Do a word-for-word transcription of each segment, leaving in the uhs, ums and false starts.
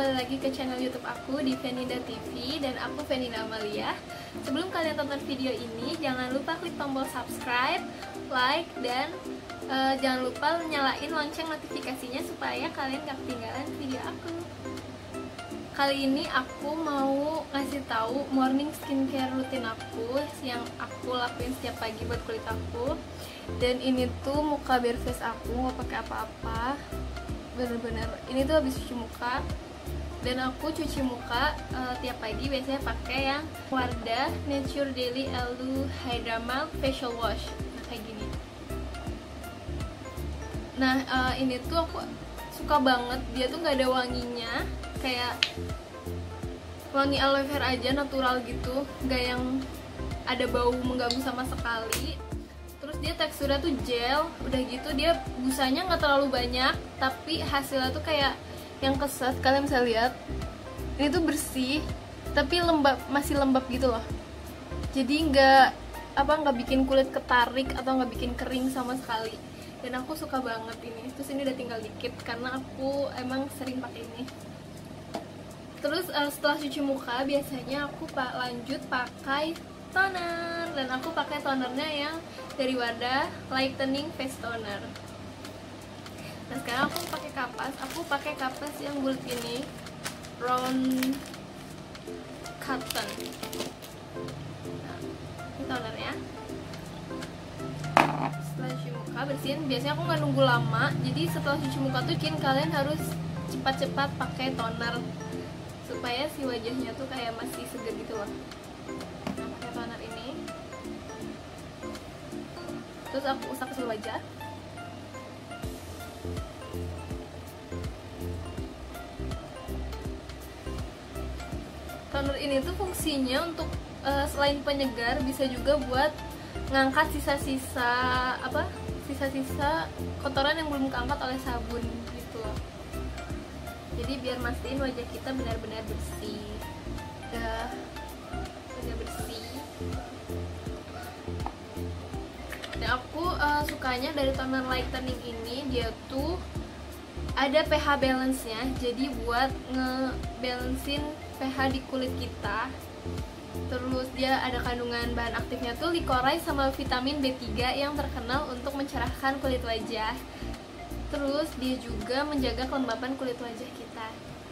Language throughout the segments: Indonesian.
kembali lagi ke channel YouTube aku di Veninda T V dan aku Veninda Amalia. Sebelum kalian tonton video ini, jangan lupa klik tombol subscribe, like, dan uh, jangan lupa nyalain lonceng notifikasinya supaya kalian gak ketinggalan video aku. Kali ini aku mau ngasih tahu morning skincare rutin aku yang aku lakuin setiap pagi buat kulit aku. Dan ini tuh muka bare face aku, gak pakai apa-apa. Bener-bener ini tuh habis cuci muka, dan aku cuci muka uh, tiap pagi biasanya pakai yang Wardah Nature Daily Aloe Hydra Mild Facial Wash. Nah, kayak gini. Nah uh, ini tuh aku suka banget, dia tuh nggak ada wanginya, kayak wangi aloe vera aja, natural gitu, nggak yang ada bau mengganggu sama sekali. Terus dia teksturnya tuh gel, udah gitu dia busanya nggak terlalu banyak, tapi hasilnya tuh kayak yang keset. Kalian bisa lihat, ini tuh bersih, tapi lembab, masih lembab gitu loh. Jadi nggak apa nggak bikin kulit ketarik atau nggak bikin kering sama sekali. Dan aku suka banget ini. Terus ini udah tinggal dikit karena aku emang sering pakai ini. Terus uh, setelah cuci muka biasanya aku pak lanjut pakai toner, dan aku pakai tonernya yang dari Wardah Lightening Face Toner. Nah sekarang aku pakai kapas, aku pakai kapas yang bulat ini, round cotton. Nah, ini tonernya. Setelah cuci muka bersihin, biasanya aku nggak nunggu lama, jadi setelah cuci muka tuh bikin kalian harus cepat-cepat pakai toner supaya si wajahnya tuh kayak masih segar gitu loh. Nah, pakai toner ini, terus aku usap ke wajah. Toner ini tuh fungsinya untuk uh, selain penyegar, bisa juga buat ngangkat sisa-sisa apa sisa-sisa kotoran yang belum keangkat oleh sabun gitu loh. Jadi biar mastiin wajah kita benar-benar bersih, udah benar bersih. Dan aku uh, sukanya dari toner lightening ini, dia tuh ada pH balance-nya, jadi buat ngebalancein pH di kulit kita. Terus dia ada kandungan bahan aktifnya tuh licorice sama vitamin B tiga yang terkenal untuk mencerahkan kulit wajah. Terus dia juga menjaga kelembapan kulit wajah kita.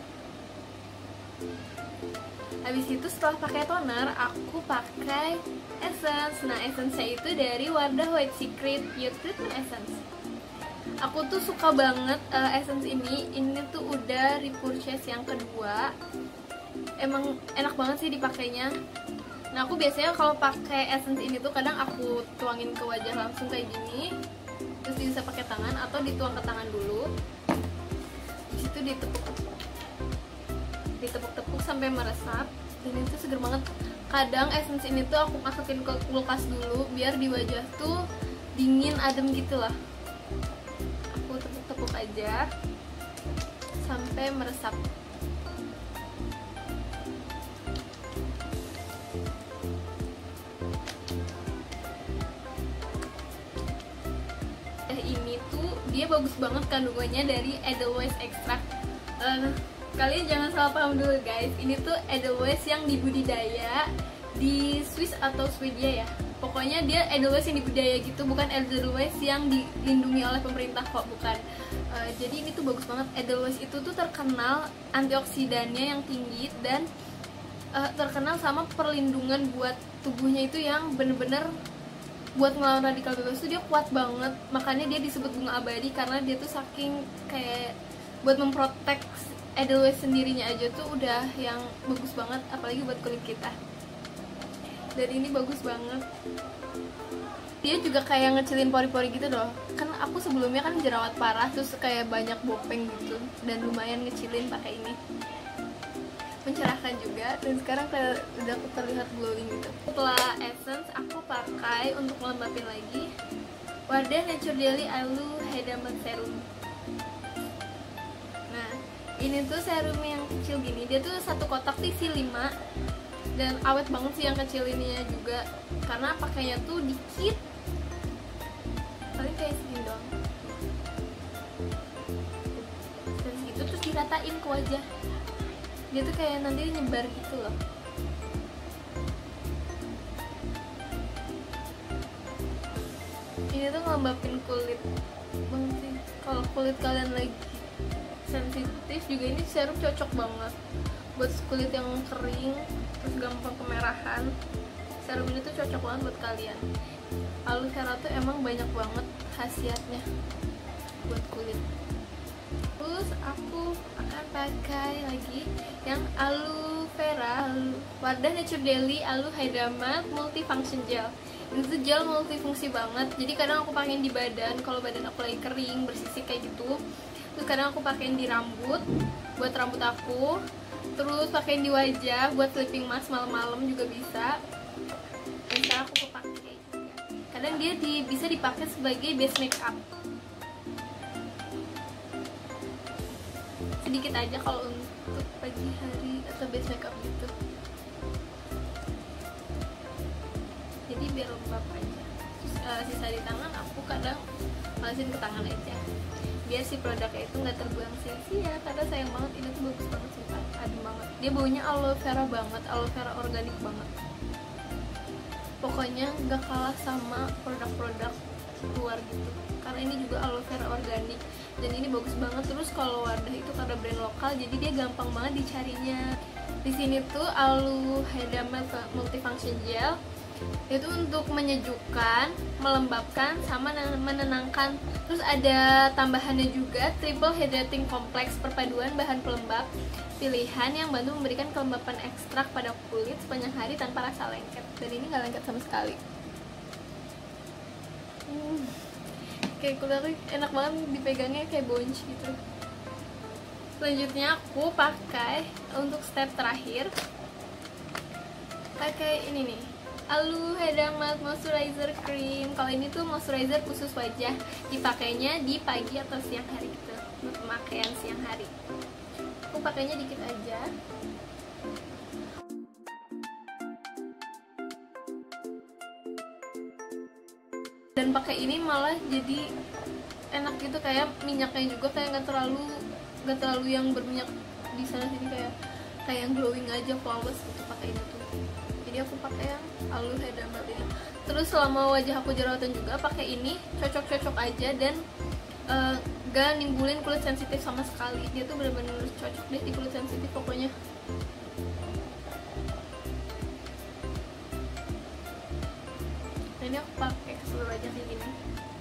Habis itu setelah pakai toner, aku pakai essence. Nah, essence-nya itu dari Wardah White Secret Pure Treatment Essence. Aku tuh suka banget uh, essence ini. Ini tuh udah repurchase yang kedua. Emang enak banget sih dipakainya. Nah, aku biasanya kalau pakai essence ini tuh kadang aku tuangin ke wajah langsung kayak gini. Terus bisa pakai tangan atau dituang ke tangan dulu. Di situ ditepuk-tepuk. Ditepuk-tepuk sampai meresap, dan itu seger banget. Kadang essence ini tuh aku masukin ke kulkas dulu biar di wajah tuh dingin, adem gitu lah. Aku tepuk-tepuk aja sampai meresap. Ini tuh dia bagus banget kandungannya dari Edelweiss extract. Uh, kalian jangan salah paham dulu guys, ini tuh Edelweiss yang dibudidaya di Swiss atau Swedia ya. Pokoknya dia Edelweiss yang dibudidaya gitu, bukan Edelweiss yang dilindungi oleh pemerintah kok, bukan. Uh, jadi ini tuh bagus banget. Edelweiss itu tuh terkenal antioksidannya yang tinggi dan uh, terkenal sama perlindungan buat tubuhnya itu yang bener-bener buat ngelawan radikal bebas tuh dia kuat banget. Makanya dia disebut bunga abadi, karena dia tuh saking kayak buat memprotek Edelweiss sendirinya aja tuh udah yang bagus banget, apalagi buat kulit kita. Dan ini bagus banget. Dia juga kayak ngecilin pori-pori gitu loh. Kan aku sebelumnya kan jerawat parah, terus kayak banyak bopeng gitu, dan lumayan ngecilin pakai ini. Mencerahkan juga, dan sekarang kayak udah terlihat glowing gitu. Setelah essence, aku pakai untuk melembabin lagi Wardah Nature Daily Aloe Hydra Mild Serum. Nah, ini tuh serum yang kecil gini, dia tuh satu kotak tuh isi lima, dan awet banget sih yang kecil ininya juga, karena pakainya tuh dikit, paling kayak segini doang. Dan segitu terus diratain ke wajah. Dia tuh kayak nanti nyebar gitu loh. Ini tuh ngelembapin kulit banget sih. Kalau kulit kalian lagi sensitif juga ini serum cocok banget buat kulit yang kering terus gampang kemerahan. Serum ini tuh cocok banget buat kalian. Aloe vera tuh emang banyak banget khasiatnya buat kulit. Terus aku akan pakai lagi yang aloe vera Wardah Nature Daily Aloe Hydramatte Multifunction Gel. Ini tuh gel multifungsi banget. Jadi kadang aku pakein di badan kalau badan aku lagi kering bersisik kayak gitu. Terus kadang aku pakein di rambut buat rambut aku. Terus pakein di wajah buat sleeping mask malam-malam juga bisa. Dan sekarang aku pakai juga. Kadang dia di, bisa dipakai sebagai base makeup. Sedikit aja kalau untuk pagi hari atau base makeup gitu. Jadi biar lembab aja. Terus uh, sisa di tangan aku kadang malesin ke tangan aja. Biar si produknya itu nggak terbuang sia-sia. Karena sayang banget, ini tuh bagus banget sih, adem banget. Dia baunya aloe vera banget, aloe vera organik banget. Pokoknya nggak kalah sama produk-produk luar gitu. Karena ini juga aloe vera organik dan ini bagus banget. Terus kalau Wardah itu karena brand lokal, jadi dia gampang banget dicarinya. Di sini tuh Aloe Hydramatte Multifunction Gel itu untuk menyejukkan, melembabkan, sama menenangkan. Terus ada tambahannya juga Triple Hydrating Complex, perpaduan bahan pelembab pilihan yang bantu memberikan kelembapan ekstrak pada kulit sepanjang hari tanpa rasa lengket. Dan ini nggak lengket sama sekali. hmm. Kayak kulitnya enak banget dipegangnya, kayak bonci gitu. Selanjutnya aku pakai untuk step terakhir, pakai ini nih, Aloe Hydramatte Moisturizer Cream. Kalau ini tuh moisturizer khusus wajah, dipakainya di pagi atau siang hari gitu, untuk pemakaian siang hari. Aku pakainya dikit aja. Dan pakai ini malah jadi enak gitu, kayak minyaknya juga kayak nggak terlalu nggak terlalu yang berminyak di sana sini, kayak kayak yang glowing aja, flawless gitu pakai ini tuh. Jadi aku pakai yang Aloe Hydramatte ini. Terus selama wajah aku jerawatan juga pakai ini, cocok-cocok aja dan uh, gak nimbulin kulit sensitif sama sekali. Dia tuh bener-bener cocok deh di kulit sensitif pokoknya. Nah, ini aku pakai ke seluruh wajah kayak gini.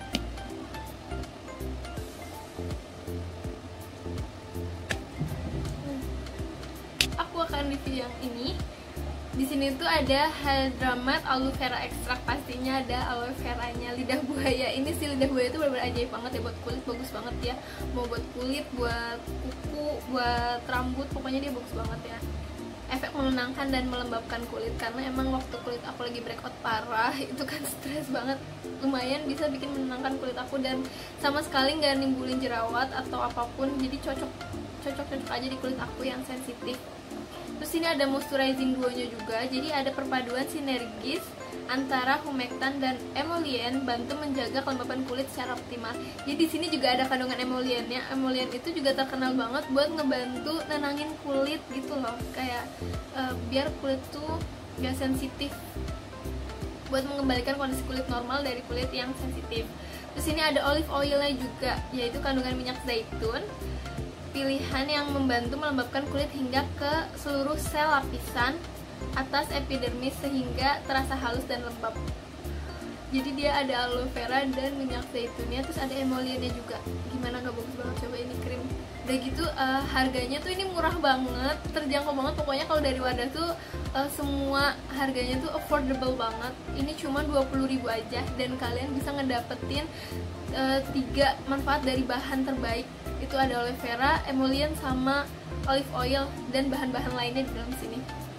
Hmm. Aku akan review yang ini. Di sini tuh ada Hydramatte Aloe Vera Extract, pastinya ada aloe veranya. Lidah buaya ini sih, lidah buaya itu benar-benar ajaib banget ya buat kulit, bagus banget ya. Mau buat kulit, buat kuku, buat rambut, pokoknya dia bagus banget ya. Efek menenangkan dan melembabkan kulit, karena emang waktu kulit aku lagi breakout parah itu kan stres banget. Lumayan bisa bikin menenangkan kulit aku dan sama sekali nggak nimbulin jerawat atau apapun. Jadi cocok cocok cocok aja di kulit aku yang sensitif. Terus ini ada moisturizing duonya juga, jadi ada perpaduan sinergis antara humectant dan emollient, bantu menjaga kelembapan kulit secara optimal. Jadi di sini juga ada kandungan emollientnya. Emollient itu juga terkenal banget buat ngebantu nenangin kulit gitu loh, kayak uh, biar kulit tuh gak sensitif, buat mengembalikan kondisi kulit normal dari kulit yang sensitif. Terus ini ada olive oilnya juga, yaitu kandungan minyak zaitun, pilihan yang membantu melembabkan kulit hingga ke seluruh sel lapisan atas epidermis sehingga terasa halus dan lembab. Jadi dia ada aloe vera dan minyak zaitunnya, terus ada emollientnya juga. Gimana, gak bagus banget, coba ini krim. Udah gitu uh, harganya tuh ini murah banget, terjangkau banget. Pokoknya kalau dari Wardah tuh uh, semua harganya tuh affordable banget. Ini cuma dua puluh ribu aja dan kalian bisa ngedapetin uh, tiga manfaat dari bahan terbaik. Itu ada aloe vera, emollient, sama olive oil dan bahan-bahan lainnya di dalam sini.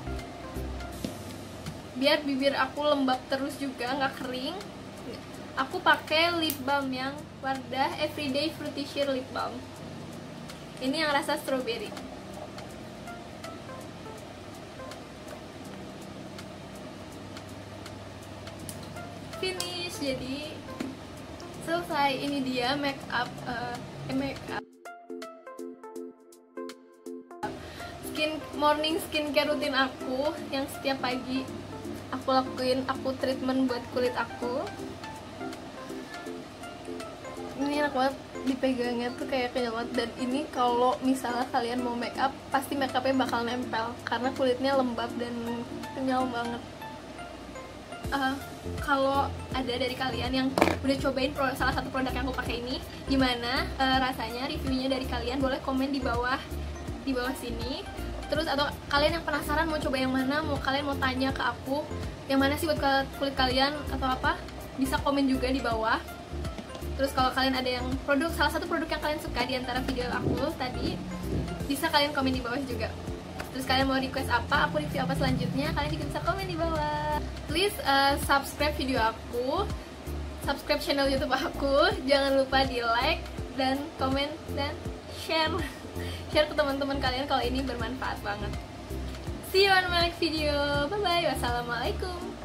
Biar bibir aku lembab terus juga, nggak kering, aku pakai lip balm yang Wardah Everyday Fruity Sheer Lip Balm. Ini yang rasa strawberry. Finish, jadi selesai. Ini dia make up, uh, make up skin morning skincare rutin aku yang setiap pagi aku lakuin, aku treatment buat kulit aku. Ini enak banget dipegangnya tuh kayak kenyal banget. Dan ini kalau misalnya kalian mau make up, pasti make upnya bakal nempel karena kulitnya lembab dan kenyal banget. Uh, kalau ada dari kalian yang udah cobain pro, salah satu produk yang aku pakai ini, gimana uh, rasanya, reviewnya dari kalian, boleh komen di bawah di bawah sini. Terus atau kalian yang penasaran mau coba yang mana, mau kalian mau tanya ke aku yang mana sih buat kulit kalian atau apa, bisa komen juga di bawah. Terus kalau kalian ada yang produk, salah satu produk yang kalian suka di antara video aku tadi, bisa kalian komen di bawah juga. Terus kalian mau request apa, aku review apa selanjutnya, kalian juga bisa komen di bawah. Please uh, subscribe video aku, subscribe channel YouTube aku, jangan lupa di like dan komen dan share share ke teman-teman kalian kalau ini bermanfaat banget. See you on my next video. Bye bye. Wassalamualaikum.